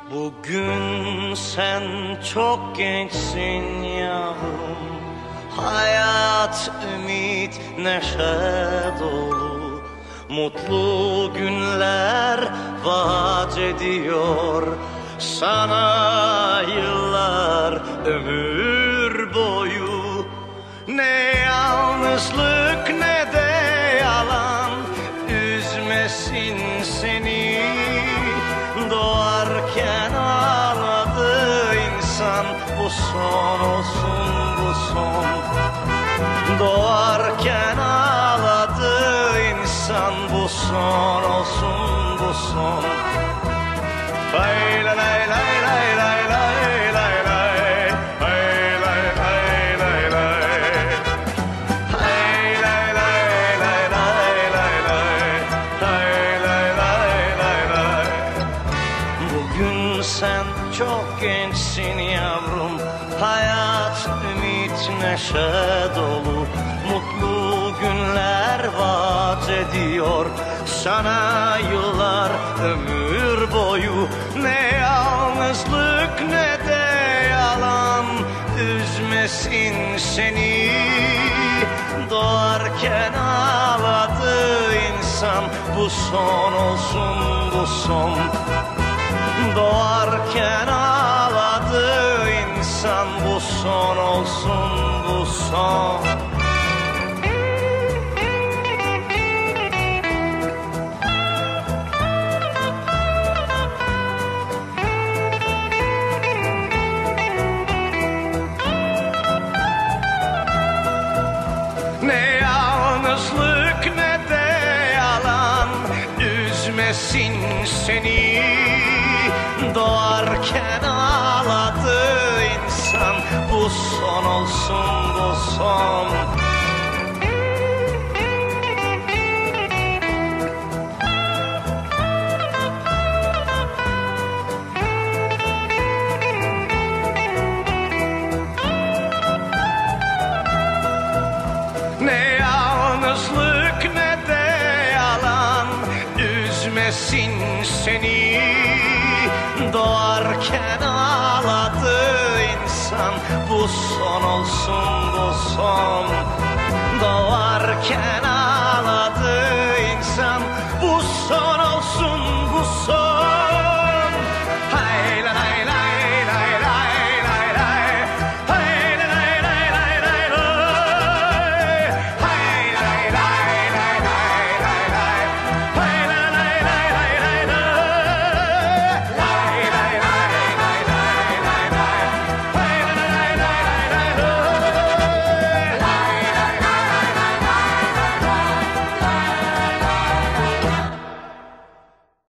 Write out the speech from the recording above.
Bugün sen çok gençsin yavrum. Hayat, ümit, neşe dolu. Mutlu günler vaat ediyor sana yıllar, ömür boyu. Ne yalnızlık ne de yalan üzmesin seni. Doğarken ağladı insan, bu son olsun, bu son. Doğarken ağladı insan, bu son olsun, bu son. Lay lay lay lay lay lay lay lay. Lay lay lay lay lay. Lay lay lay lay lay lay lay. Lay lay lay lay lay. Bugün sen çok gençsin yavrum. Hayat, ümit, neşe dolu. Mutlu günler vaat ediyor sana yıllar, ömür boyu. Ne yalnızlık ne de yalan üzmesin seni. Doğarken ağladı insan, bu son olsun, bu son. Doğarken ağladı insan, bu son olsun, bu son. Ne yalnızlık ne de yalan üzmesin seni. Doğarken ağladı insan, bu son olsun, bu son. Ne yalnızlık ne de yalan üzmesin seni. Doğarken ağladı insan, bu son olsun, bu son. Doğarken ağladı insan, bu son olsun, bu son.